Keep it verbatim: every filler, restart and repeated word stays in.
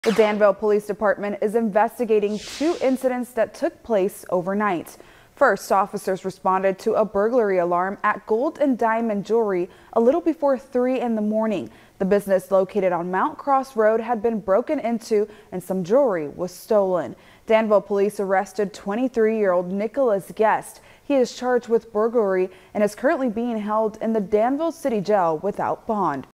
The Danville Police Department is investigating two incidents that took place overnight. First, officers responded to a burglary alarm at Gold and Diamond Jewelry a little before three in the morning. The business, located on Mount Cross Road, had been broken into and some jewelry was stolen. Danville police arrested twenty-three-year-old Nicholas Guest. He is charged with burglary and is currently being held in the Danville City Jail without bond.